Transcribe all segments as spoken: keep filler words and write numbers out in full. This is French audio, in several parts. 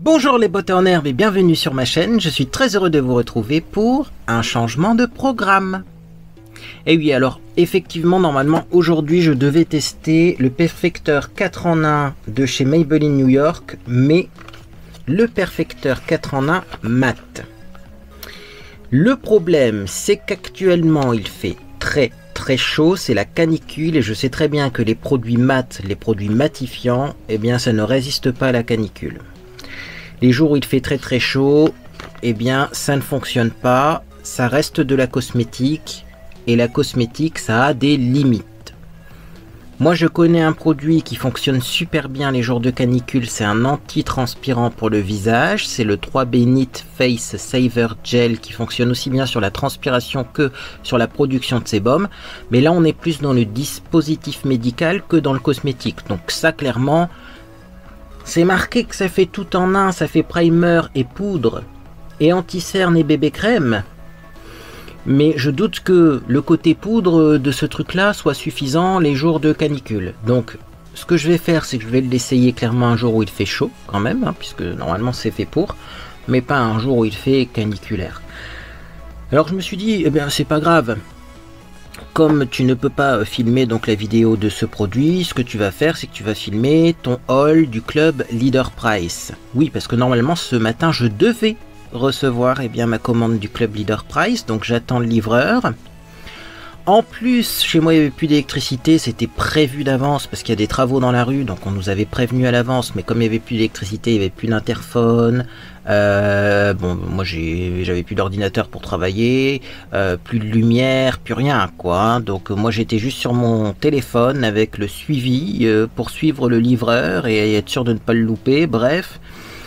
Bonjour les beautés en herbe et bienvenue sur ma chaîne, je suis très heureux de vous retrouver pour un changement de programme. Et oui, alors effectivement normalement aujourd'hui je devais tester le Perfecteur quatre en un de chez Maybelline New York, mais le Perfecteur quatre en un mat. Le problème c'est qu'actuellement il fait très très chaud, c'est la canicule et je sais très bien que les produits mat, les produits matifiants, eh bien ça ne résiste pas à la canicule. Les jours où il fait très très chaud, eh bien ça ne fonctionne pas, ça reste de la cosmétique et la cosmétique ça a des limites. Moi je connais un produit qui fonctionne super bien les jours de canicule, c'est un anti-transpirant pour le visage, c'est le trois B N I T Face Saver Gel qui fonctionne aussi bien sur la transpiration que sur la production de sébum, mais là on est plus dans le dispositif médical que dans le cosmétique, donc ça clairement c'est marqué que ça fait tout en un, ça fait primer et poudre et anti-cerne et bébé crème. Mais je doute que le côté poudre de ce truc là soit suffisant les jours de canicule. Donc ce que je vais faire c'est que je vais l'essayer clairement un jour où il fait chaud quand même, hein, puisque normalement c'est fait pour, mais pas un jour où il fait caniculaire. Alors je me suis dit, eh bien c'est pas grave. Comme tu ne peux pas filmer donc la vidéo de ce produit, ce que tu vas faire c'est que tu vas filmer ton haul du club Leader Price. Oui, parce que normalement ce matin je devais recevoir eh bien, ma commande du club Leader Price, donc j'attends le livreur. En plus, chez moi il n'y avait plus d'électricité, c'était prévu d'avance parce qu'il y a des travaux dans la rue, donc on nous avait prévenu à l'avance, mais comme il n'y avait plus d'électricité, il n'y avait plus d'interphone, euh, bon, moi j'avais plus d'ordinateur pour travailler, euh, plus de lumière, plus rien quoi, hein. Donc moi j'étais juste sur mon téléphone avec le suivi euh, pour suivre le livreur et être sûr de ne pas le louper, bref.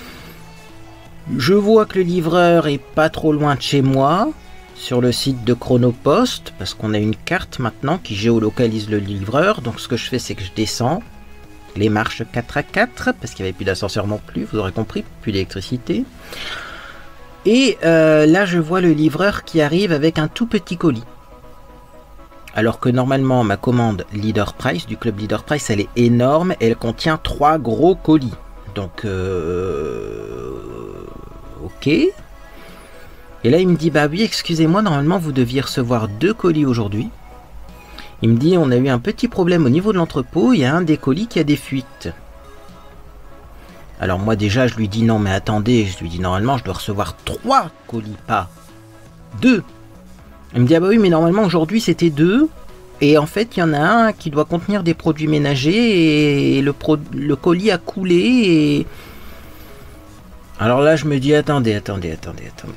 Je vois que le livreur est pas trop loin de chez moi, sur le site de Chronopost, parce qu'on a une carte maintenant qui géolocalise le livreur. Donc ce que je fais c'est que je descends les marches quatre à quatre, parce qu'il n'y avait plus d'ascenseur non plus, vous aurez compris, plus d'électricité. Et euh, là je vois le livreur qui arrive avec un tout petit colis. Alors que normalement ma commande Leader Price, du club Leader Price, elle est énorme, elle contient trois gros colis. Donc euh, ok. Et là il me dit bah oui excusez-moi, normalement vous deviez recevoir deux colis aujourd'hui. Il me dit on a eu un petit problème au niveau de l'entrepôt, il y a un des colis qui a des fuites. Alors moi déjà je lui dis non mais attendez, je lui dis normalement je dois recevoir trois colis, pas deux. Il me dit ah bah oui mais normalement aujourd'hui c'était deux. Et en fait il y en a un qui doit contenir des produits ménagers et le, pro le colis a coulé et... Alors là je me dis attendez, attendez, attendez, attendez.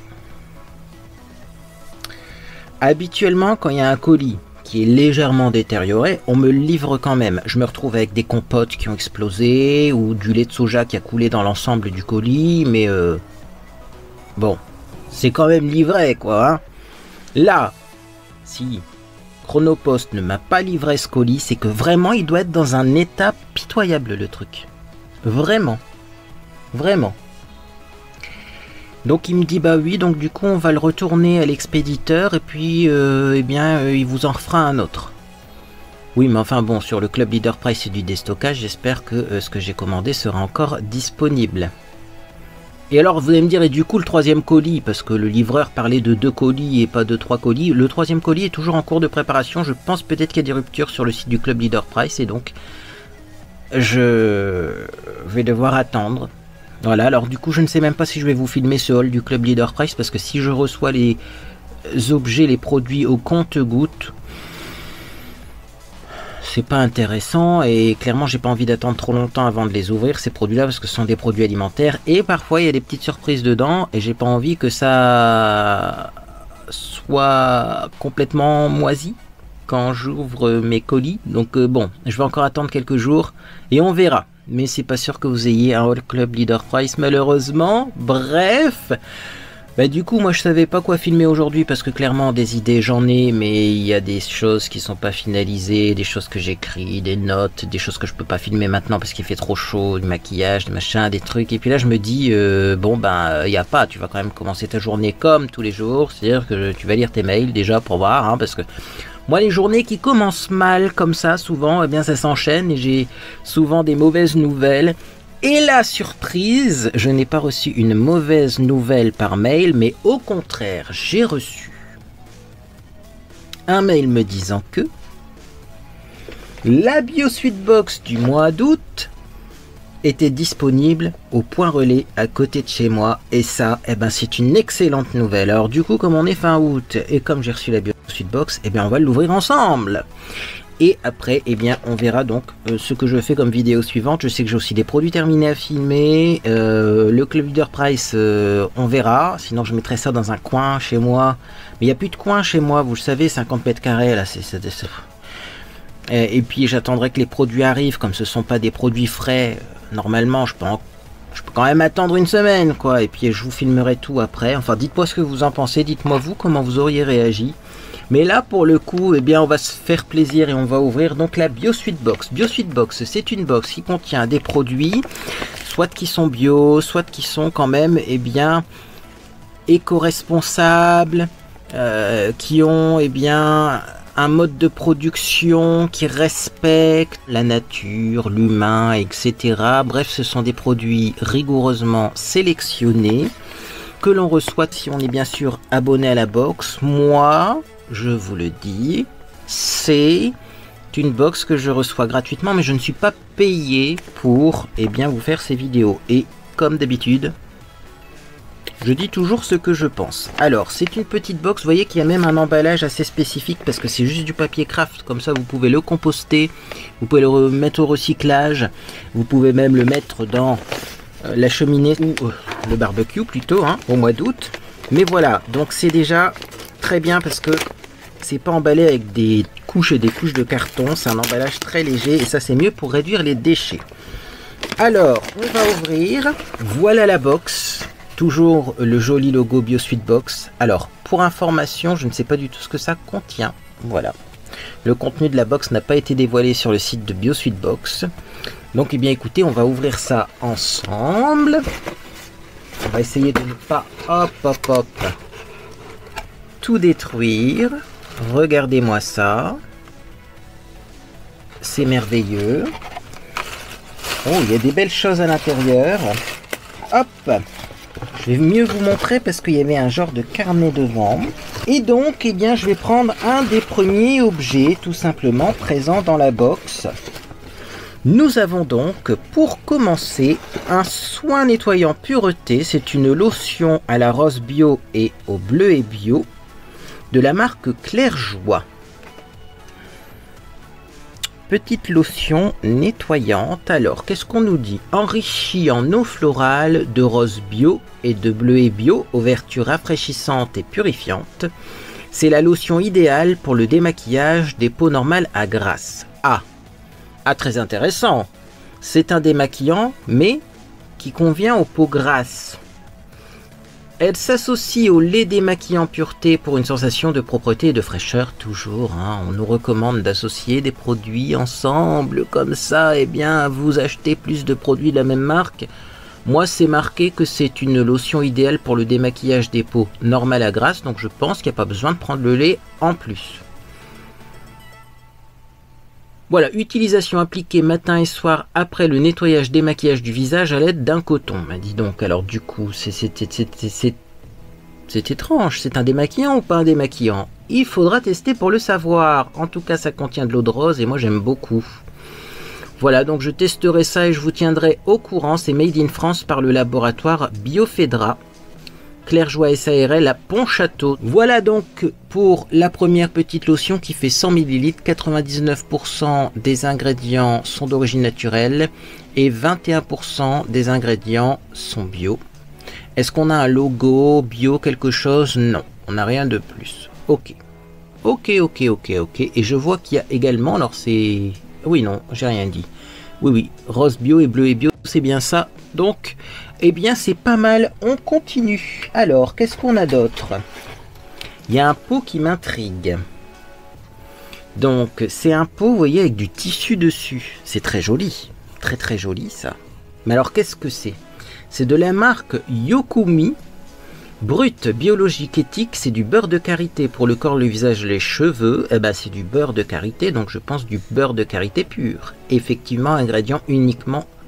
Habituellement, quand il y a un colis qui est légèrement détérioré, on me le livre quand même. Je me retrouve avec des compotes qui ont explosé ou du lait de soja qui a coulé dans l'ensemble du colis, mais euh, bon, c'est quand même livré quoi. Hein. Là, si Chronopost ne m'a pas livré ce colis, c'est que vraiment il doit être dans un état pitoyable le truc. Vraiment, vraiment. Donc il me dit bah oui, donc du coup on va le retourner à l'expéditeur et puis euh, eh bien euh, il vous en refera un autre. Oui mais enfin bon, sur le club Leader Price c'est du déstockage, j'espère que euh, ce que j'ai commandé sera encore disponible. Et alors vous allez me dire et du coup le troisième colis, parce que le livreur parlait de deux colis et pas de trois colis, le troisième colis est toujours en cours de préparation, je pense peut-être qu'il y a des ruptures sur le site du club Leader Price et donc je vais devoir attendre. Voilà, alors du coup je ne sais même pas si je vais vous filmer ce haul du club Leader Price, parce que si je reçois les objets, les produits au compte-gouttes, c'est pas intéressant et clairement j'ai pas envie d'attendre trop longtemps avant de les ouvrir ces produits là, parce que ce sont des produits alimentaires et parfois il y a des petites surprises dedans et j'ai pas envie que ça soit complètement moisi quand j'ouvre mes colis. Donc euh, bon, je vais encore attendre quelques jours et on verra. Mais c'est pas sûr que vous ayez un haul club Leader Price malheureusement. Bref, bah du coup moi je savais pas quoi filmer aujourd'hui parce que clairement des idées j'en ai, mais il y a des choses qui sont pas finalisées, des choses que j'écris, des notes, des choses que je peux pas filmer maintenant parce qu'il fait trop chaud, du maquillage, des machins, des trucs. Et puis là je me dis euh, bon ben il y a pas, tu vas quand même commencer ta journée comme tous les jours, c'est-à-dire que tu vas lire tes mails déjà pour voir, hein, parce que moi, les journées qui commencent mal comme ça, souvent, eh bien, ça s'enchaîne et j'ai souvent des mauvaises nouvelles. Et la surprise, je n'ai pas reçu une mauvaise nouvelle par mail, mais au contraire, j'ai reçu un mail me disant que la BioSuite Box du mois d'août était disponible au point relais à côté de chez moi. Et ça, eh ben, c'est une excellente nouvelle. Alors du coup, comme on est fin août et comme j'ai reçu la BioSuite Box, eh bien, on va l'ouvrir ensemble. Et après, eh bien, on verra donc euh, ce que je fais comme vidéo suivante. Je sais que j'ai aussi des produits terminés à filmer. Euh, le Club Leader Price, euh, on verra. Sinon, je mettrai ça dans un coin chez moi. Mais il n'y a plus de coin chez moi, vous le savez, cinquante mètres carrés, là, c'est... Et, et puis, j'attendrai que les produits arrivent. Comme ce ne sont pas des produits frais, euh, normalement, je peux, en... je peux quand même attendre une semaine, quoi. Et puis, je vous filmerai tout après. Enfin, dites-moi ce que vous en pensez. Dites-moi, vous, comment vous auriez réagi. Mais là, pour le coup, eh bien, on va se faire plaisir et on va ouvrir donc la BioSuite Box. BioSuite Box, c'est une box qui contient des produits, soit qui sont bio, soit qui sont quand même, eh bien, éco-responsables, euh, qui ont, eh bien, un mode de production qui respecte la nature, l'humain, et cetera. Bref, ce sont des produits rigoureusement sélectionnés que l'on reçoit si on est bien sûr abonné à la box. Moi, je vous le dis, c'est une box que je reçois gratuitement, mais je ne suis pas payé pour eh bien, vous faire ces vidéos. Et comme d'habitude, je dis toujours ce que je pense. Alors, c'est une petite box, vous voyez qu'il y a même un emballage assez spécifique parce que c'est juste du papier craft, comme ça vous pouvez le composter, vous pouvez le remettre au recyclage, vous pouvez même le mettre dans euh, la cheminée ou euh, le barbecue plutôt, hein, au mois d'août. Mais voilà, donc c'est déjà très bien parce que c'est pas emballé avec des couches et des couches de carton, c'est un emballage très léger et ça c'est mieux pour réduire les déchets. Alors, on va ouvrir. Voilà la box. Toujours le joli logo BioSuite Box. Alors, pour information, je ne sais pas du tout ce que ça contient. Voilà. Le contenu de la box n'a pas été dévoilé sur le site de BioSuite Box. Donc, eh bien, écoutez, on va ouvrir ça ensemble. On va essayer de ne pas, hop, hop, hop, tout détruire. Regardez-moi ça. C'est merveilleux. Oh, il y a des belles choses à l'intérieur. Hop. Je vais mieux vous montrer parce qu'il y avait un genre de carnet devant. Et donc, eh bien, je vais prendre un des premiers objets, tout simplement, présents dans la box. Nous avons donc, pour commencer, un soin nettoyant pureté. C'est une lotion à la rose bio et au bleuet bio de la marque Claire Joie. Petite lotion nettoyante. Alors, qu'est-ce qu'on nous dit? Enrichie en eau florale de rose bio et de bleuet bio aux vertus rafraîchissantes et purifiantes. C'est la lotion idéale pour le démaquillage des peaux normales à grasse. Ah, ah très intéressant. C'est un démaquillant, mais qui convient aux peaux grasses. Elle s'associe au lait démaquillant pureté pour une sensation de propreté et de fraîcheur toujours. Hein. On nous recommande d'associer des produits ensemble comme ça. Eh bien, vous achetez plus de produits de la même marque. Moi, c'est marqué que c'est une lotion idéale pour le démaquillage des peaux normales à grasse. Donc, je pense qu'il n'y a pas besoin de prendre le lait en plus. Voilà, utilisation appliquée matin et soir après le nettoyage démaquillage du visage à l'aide d'un coton. Ben dis donc, alors du coup, c'est étrange, c'est un démaquillant ou pas un démaquillant? Il faudra tester pour le savoir. En tout cas, ça contient de l'eau de rose et moi j'aime beaucoup. Voilà, donc je testerai ça et je vous tiendrai au courant. C'est made in France par le laboratoire Biofedra. Claire Joie S A R L à Pontchâteau. Voilà donc pour la première petite lotion qui fait cent millilitres. quatre-vingt-dix-neuf pour cent des ingrédients sont d'origine naturelle et vingt et un pour cent des ingrédients sont bio. Est-ce qu'on a un logo bio, quelque chose? Non, on n'a rien de plus. Ok. Ok, ok, ok, ok. Et je vois qu'il y a également, alors c'est... Oui, non, j'ai rien dit. Oui, oui, rose bio et bleu et bio, c'est bien ça. Donc, eh bien, c'est pas mal. On continue. Alors, qu'est-ce qu'on a d'autre? Il y a un pot qui m'intrigue. Donc, c'est un pot, vous voyez, avec du tissu dessus. C'est très joli. Très, très joli, ça. Mais alors, qu'est-ce que c'est? C'est de la marque Yokumi. Brut, biologique, éthique, c'est du beurre de karité pour le corps, le visage, les cheveux. Eh ben, c'est du beurre de karité, donc je pense du beurre de karité pur. Effectivement, ingrédient uniquement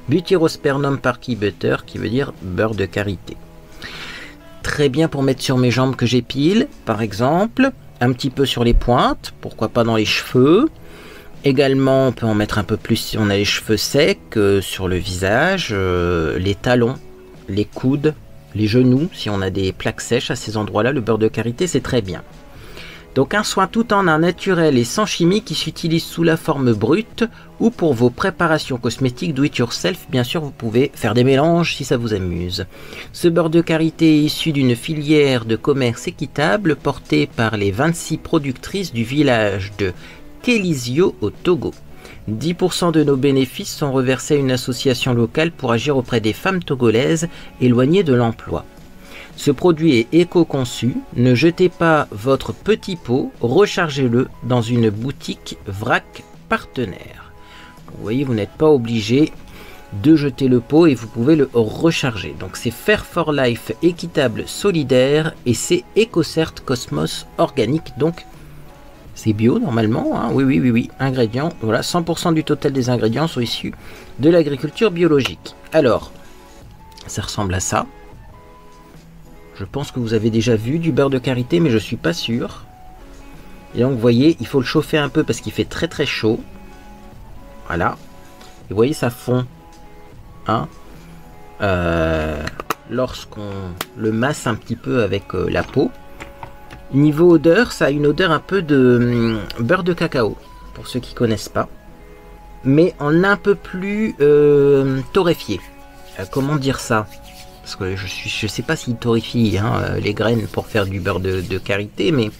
Butyrospermum parkii butter, qui veut dire beurre de karité. Très bien pour mettre sur mes jambes que j'épile, par exemple. Un petit peu sur les pointes, pourquoi pas dans les cheveux. Également, on peut en mettre un peu plus si on a les cheveux secs, euh, sur le visage, euh, les talons, les coudes, les genoux. Si on a des plaques sèches à ces endroits-là, le beurre de karité, c'est très bien. Donc un soin tout en un naturel et sans chimie qui s'utilise sous la forme brute ou pour vos préparations cosmétiques do it yourself. Bien sûr, vous pouvez faire des mélanges si ça vous amuse. Ce beurre de karité est issu d'une filière de commerce équitable portée par les vingt-six productrices du village de Kélisio au Togo. dix pour cent de nos bénéfices sont reversés à une association locale pour agir auprès des femmes togolaises éloignées de l'emploi. Ce produit est éco-conçu, ne jetez pas votre petit pot, rechargez-le dans une boutique vrac partenaire. Vous voyez, vous n'êtes pas obligé de jeter le pot et vous pouvez le recharger. Donc c'est Fair for Life équitable solidaire et c'est EcoCert Cosmos organique. Donc c'est bio normalement, hein. oui, oui, oui, oui, ingrédients, voilà, cent pour cent du total des ingrédients sont issus de l'agriculture biologique. Alors, ça ressemble à ça. Je pense que vous avez déjà vu du beurre de karité, mais je suis pas sûr. Et donc, vous voyez, il faut le chauffer un peu parce qu'il fait très très chaud. Voilà. Et vous voyez, ça fond. Hein euh, Lorsqu'on le masse un petit peu avec euh, la peau. Niveau odeur, ça a une odeur un peu de hum, beurre de cacao, pour ceux qui connaissent pas. Mais en un peu plus euh, torréfié. Euh, comment dire ça ? Parce que je suis, je sais pas s'il torréfie hein, les graines pour faire du beurre de, de karité, mais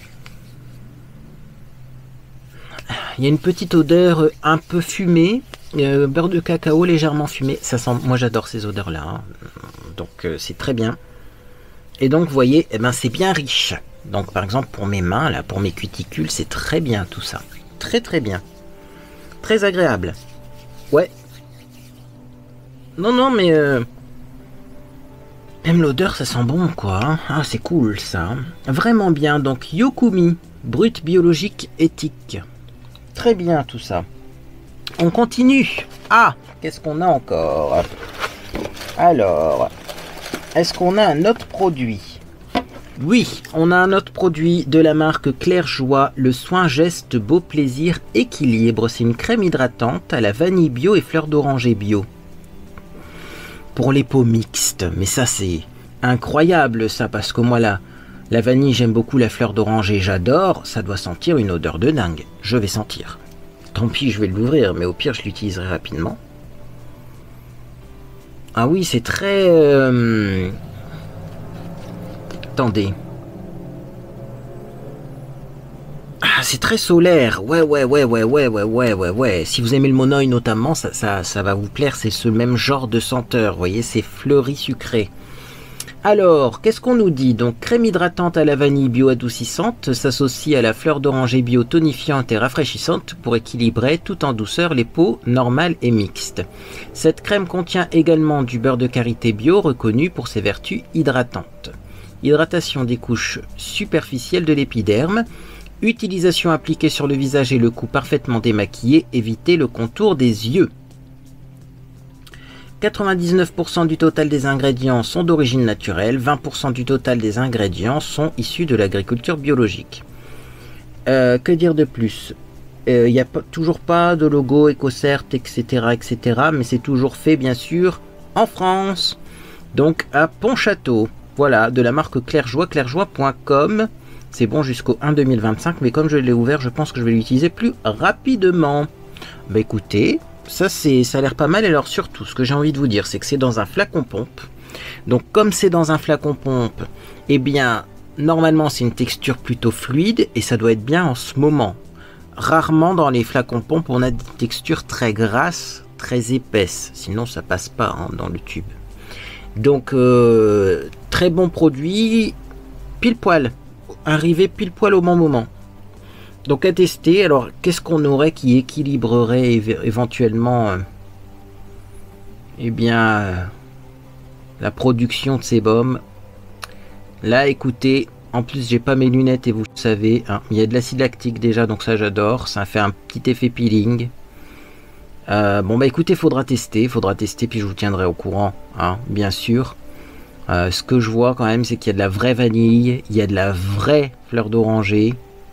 il y a une petite odeur un peu fumée, euh, beurre de cacao légèrement fumé. Ça sent, moi j'adore ces odeurs-là, hein. Donc euh, c'est très bien. Et donc vous voyez, eh ben c'est bien riche. Donc par exemple pour mes mains, là, pour mes cuticules, c'est très bien tout ça, très très bien, très agréable. Ouais. Non non mais euh, même l'odeur, ça sent bon, quoi. Hein. Ah, c'est cool, ça. Vraiment bien. Donc, Yokumi, brut biologique éthique. Très bien, tout ça. On continue. Ah, qu'est-ce qu'on a encore? Alors, est-ce qu'on a un autre produit? Oui, on a un autre produit de la marque Claire Joie, le soin geste beau plaisir équilibre. C'est une crème hydratante à la vanille bio et fleur d'oranger bio. Pour les peaux mixtes, mais ça c'est incroyable ça, parce que moi là, la vanille j'aime beaucoup, la fleur d'oranger j'adore, ça doit sentir une odeur de dingue, je vais sentir. Tant pis, je vais l'ouvrir, mais au pire je l'utiliserai rapidement. Ah oui, c'est très... Euh... Attendez. Ah, c'est très solaire. Ouais, ouais, ouais, ouais, ouais, ouais, ouais, ouais, ouais. Si vous aimez le monoï notamment, ça, ça, ça va vous plaire. C'est ce même genre de senteur. Vous voyez, c'est fleuri sucré. Alors, qu'est-ce qu'on nous dit? Donc, crème hydratante à la vanille bio-adoucissante s'associe à la fleur d'oranger bio tonifiante et rafraîchissante pour équilibrer tout en douceur les peaux normales et mixtes. Cette crème contient également du beurre de karité bio reconnu pour ses vertus hydratantes. Hydratation des couches superficielles de l'épiderme. Utilisation appliquée sur le visage et le cou parfaitement démaquillé, évitez le contour des yeux. quatre-vingt-dix-neuf pour cent du total des ingrédients sont d'origine naturelle, vingt pour cent du total des ingrédients sont issus de l'agriculture biologique. Euh, que dire de plus? Il euh, n'y a pas, toujours pas de logo EcoCert, et cetera, et cetera, mais c'est toujours fait bien sûr en France, donc à Pontchâteau. Voilà, de la marque Clairejoie, clairejoie point com. C'est bon jusqu'au un deux mille vingt-cinq, mais comme je l'ai ouvert, je pense que je vais l'utiliser plus rapidement. Bah écoutez, ça, c'est, ça a l'air pas mal. Alors surtout, ce que j'ai envie de vous dire, c'est que c'est dans un flacon pompe. Donc comme c'est dans un flacon pompe, eh bien, normalement, c'est une texture plutôt fluide et ça doit être bien en ce moment. Rarement dans les flacons pompe, on a des textures très grasses, très épaisses. Sinon, ça passe pas hein, dans le tube. Donc, euh, très bon produit, pile poil. Arrivé pile poil au bon moment. Donc à tester. Alors qu'est-ce qu'on aurait qui équilibrerait éventuellement euh, eh bien euh, la production de sébum? Là écoutez, en plus j'ai pas mes lunettes et vous savez hein, il y a de l'acide lactique déjà, donc ça j'adore, ça fait un petit effet peeling. Euh, bon bah écoutez, faudra tester, faudra tester, puis je vous tiendrai au courant, hein, bien sûr. Euh, ce que je vois quand même, c'est qu'il y a de la vraie vanille, il y a de la vraie fleur d'oranger.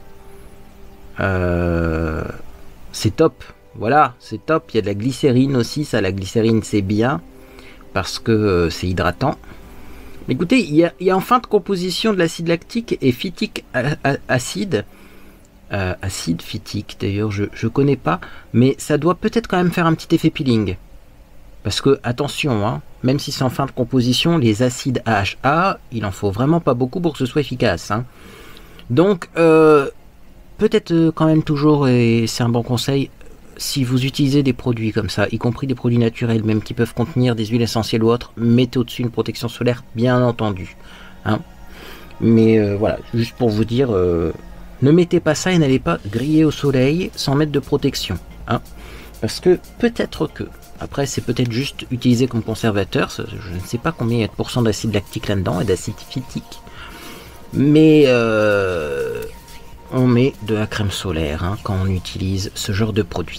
Euh, c'est top, voilà, c'est top. Il y a de la glycérine aussi, ça, la glycérine c'est bien, parce que euh, c'est hydratant. Mais écoutez, il y, a, il y a en fin de composition de l'acide lactique et phytique acide. Euh, acide phytique d'ailleurs je, je connais pas, mais ça doit peut-être quand même faire un petit effet peeling, parce que attention, hein, même si c'est en fin de composition, les acides A H A, il en faut vraiment pas beaucoup pour que ce soit efficace, hein. Donc euh, peut-être euh, quand même toujours, et c'est un bon conseil, si vous utilisez des produits comme ça, y compris des produits naturels même qui peuvent contenir des huiles essentielles ou autres, mettez au-dessus une protection solaire, bien entendu, hein. Mais euh, voilà, juste pour vous dire, euh, ne mettez pas ça et n'allez pas griller au soleil sans mettre de protection, hein, parce que peut-être que, après c'est peut-être juste utilisé comme conservateur, je ne sais pas combien il y a de pourcents d'acide lactique là-dedans et d'acide phytique, mais euh, on met de la crème solaire, hein, quand on utilise ce genre de produit.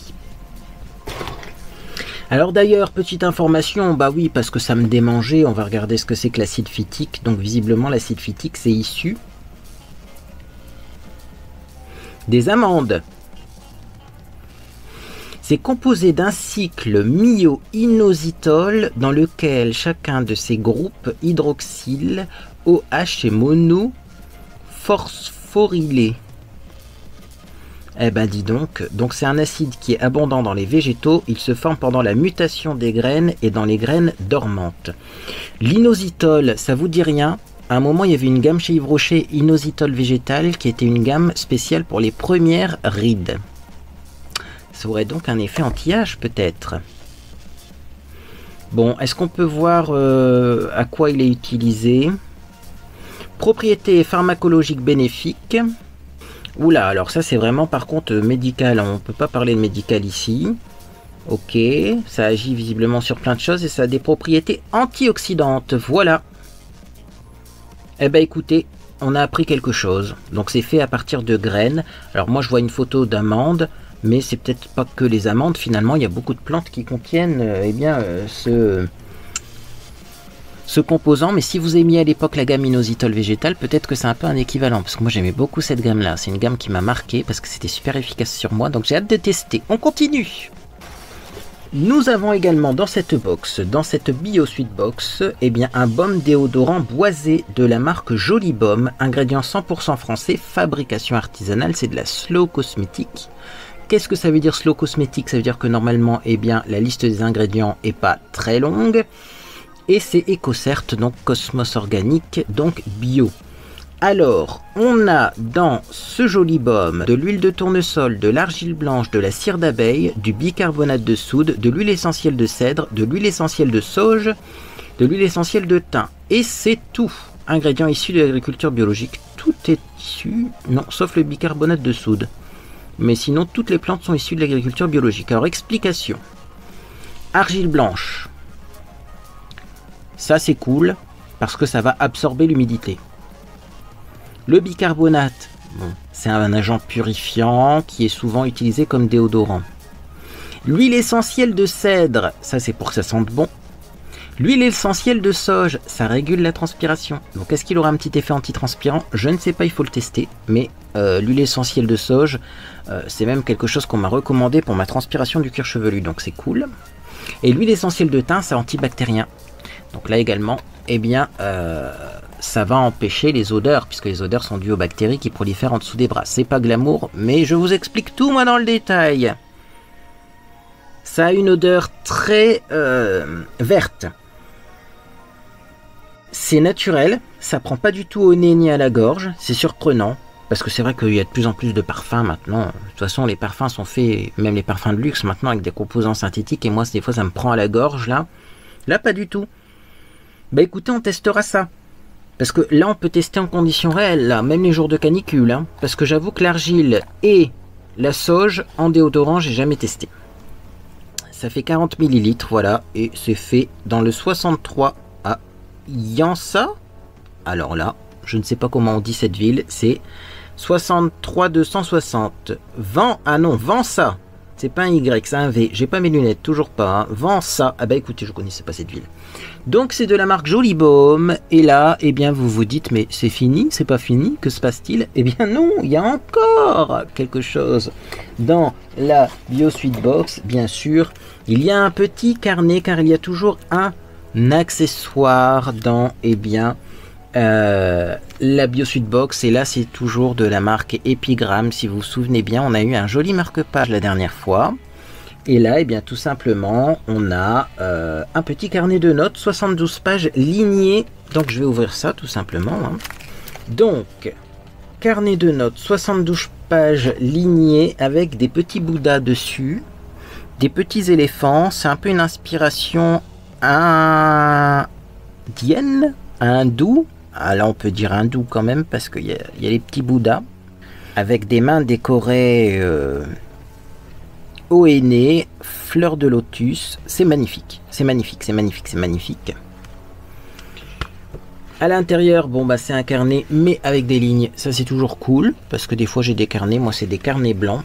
Alors d'ailleurs, petite information, bah oui, parce que ça me démangeait, on va regarder ce que c'est que l'acide phytique. Donc visiblement l'acide phytique c'est issu des amandes. C'est composé d'un cycle myo-inositol dans lequel chacun de ces groupes hydroxyle OH est monophosphorylé. Eh ben dis donc, donc c'est un acide qui est abondant dans les végétaux, il se forme pendant la mutation des graines et dans les graines dormantes. L'inositol, ça vous dit rien? À un moment, il y avait une gamme chez Yves Rocher, inositol végétal, qui était une gamme spéciale pour les premières rides. Ça aurait donc un effet anti-âge, peut-être. Bon, est-ce qu'on peut voir euh, à quoi il est utilisé? Propriétés pharmacologiques bénéfiques. Oula, alors ça, c'est vraiment, par contre, médical. On ne peut pas parler de médical ici. Ok, ça agit visiblement sur plein de choses et ça a des propriétés antioxydantes. Voilà. Eh ben écoutez, on a appris quelque chose. Donc c'est fait à partir de graines. Alors moi je vois une photo d'amande, mais c'est peut-être pas que les amandes. Finalement il y a beaucoup de plantes qui contiennent euh, eh bien euh, ce, ce composant. Mais si vous aimiez à l'époque la gamme inositol végétal, peut-être que c'est un peu un équivalent. Parce que moi j'aimais beaucoup cette gamme là. C'est une gamme qui m'a marqué parce que c'était super efficace sur moi. Donc j'ai hâte de tester. On continue. Nous avons également dans cette box, dans cette Bio Suite Box, eh bien un baume déodorant boisé de la marque Joli Baume, ingrédient cent pour cent français, fabrication artisanale, c'est de la Slow Cosmétique. Qu'est-ce que ça veut dire Slow Cosmétique? Ça veut dire que normalement, eh bien, la liste des ingrédients est pas très longue, et c'est EcoCert, donc Cosmos organique, donc bio. Alors, on a dans ce Joli Baume de l'huile de tournesol, de l'argile blanche, de la cire d'abeille, du bicarbonate de soude, de l'huile essentielle de cèdre, de l'huile essentielle de sauge, de l'huile essentielle de thym. Et c'est tout. Ingrédients issus de l'agriculture biologique. Tout est issu, non, sauf le bicarbonate de soude. Mais sinon, toutes les plantes sont issues de l'agriculture biologique. Alors, explication. Argile blanche. Ça, c'est cool, parce que ça va absorber l'humidité. Le bicarbonate, bon, c'est un agent purifiant qui est souvent utilisé comme déodorant. L'huile essentielle de cèdre, ça c'est pour que ça sente bon. L'huile essentielle de sauge, ça régule la transpiration. Donc est-ce qu'il aura un petit effet antitranspirant? Je ne sais pas, il faut le tester. Mais euh, l'huile essentielle de sauge, euh, c'est même quelque chose qu'on m'a recommandé pour ma transpiration du cuir chevelu. Donc c'est cool. Et l'huile essentielle de thym, c'est antibactérien. Donc là également, eh bien... Euh, ça va empêcher les odeurs, puisque les odeurs sont dues aux bactéries qui prolifèrent en dessous des bras. C'est pas glamour, mais je vous explique tout moi dans le détail. Ça a une odeur très euh, verte. C'est naturel, ça prend pas du tout au nez ni à la gorge, c'est surprenant, parce que c'est vrai qu'il y a de plus en plus de parfums maintenant. De toute façon, les parfums sont faits, même les parfums de luxe maintenant, avec des composants synthétiques, et moi, des fois, ça me prend à la gorge, là. Là, pas du tout. Bah écoutez, on testera ça. Parce que là, on peut tester en conditions réelles, là, même les jours de canicule. Hein, parce que j'avoue que l'argile et la sauge en déodorant, j'ai jamais testé. Ça fait quarante millilitres, voilà. Et c'est fait dans le soixante-trois à Yansa. Alors là, je ne sais pas comment on dit cette ville. C'est soixante-trois deux cent soixante. Vent, ah non, Vansa. C'est pas un Y, c'est un V. J'ai pas mes lunettes, toujours pas. Hein. Vends ça. Ah bah écoutez, je connaissais pas cette ville. Donc c'est de la marque Joli Baume. Et là, eh bien vous vous dites, mais c'est fini, c'est pas fini, que se passe-t-il? Eh bien non, il y a encore quelque chose dans la BioSweet Box. Bien sûr, il y a un petit carnet, car il y a toujours un accessoire dans, eh bien, euh, la BioSweet Box. Et là, c'est toujours de la marque Epigram. Si vous vous souvenez bien, on a eu un joli marque-page la dernière fois. Et là, eh bien, tout simplement, on a euh, un petit carnet de notes, soixante-douze pages lignées. Donc, je vais ouvrir ça, tout simplement. Hein. Donc, carnet de notes, soixante-douze pages lignées avec des petits bouddhas dessus, des petits éléphants. C'est un peu une inspiration indienne, hindoue. Ah, là, on peut dire hindou quand même, parce qu'il y, y a les petits bouddhas, avec des mains décorées... Euh, haut et nez, fleur de lotus, c'est magnifique, c'est magnifique, c'est magnifique, c'est magnifique. À l'intérieur, bon bah c'est un carnet, mais avec des lignes, ça c'est toujours cool, parce que des fois j'ai des carnets, moi c'est des carnets blancs.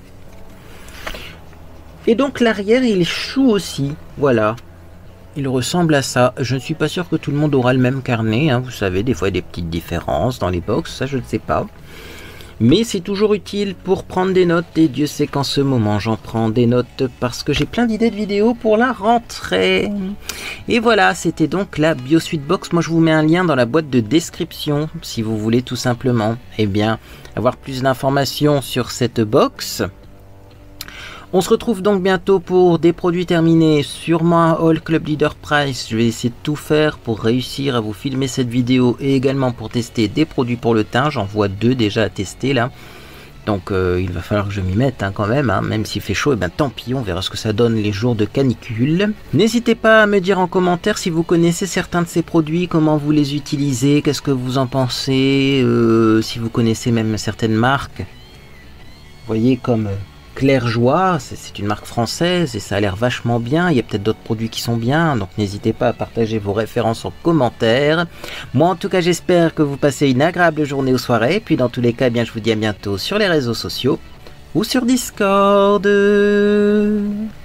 Et donc l'arrière il est chou aussi, voilà, il ressemble à ça. Je ne suis pas sûr que tout le monde aura le même carnet, hein. Vous savez, des fois il y a des petites différences dans les box, ça je ne sais pas. Mais c'est toujours utile pour prendre des notes, et Dieu sait qu'en ce moment j'en prends des notes parce que j'ai plein d'idées de vidéos pour la rentrée. Et voilà, c'était donc la BioSweet Box. Moi je vous mets un lien dans la boîte de description si vous voulez tout simplement eh bien, avoir plus d'informations sur cette box. On se retrouve donc bientôt pour des produits terminés, sûrement un haul Club Leader Price. Je vais essayer de tout faire pour réussir à vous filmer cette vidéo et également pour tester des produits pour le teint. J'en vois deux déjà à tester là. Donc euh, il va falloir que je m'y mette hein, quand même, hein. Même s'il fait chaud, et ben tant pis, on verra ce que ça donne les jours de canicule. N'hésitez pas à me dire en commentaire si vous connaissez certains de ces produits, comment vous les utilisez, qu'est-ce que vous en pensez, euh, si vous connaissez même certaines marques. Vous voyez comme... Euh, Claire Joie, c'est une marque française et ça a l'air vachement bien. Il y a peut-être d'autres produits qui sont bien, donc n'hésitez pas à partager vos références en commentaire. Moi en tout cas j'espère que vous passez une agréable journée ou soirée. Puis dans tous les cas, eh bien, je vous dis à bientôt sur les réseaux sociaux ou sur Discord.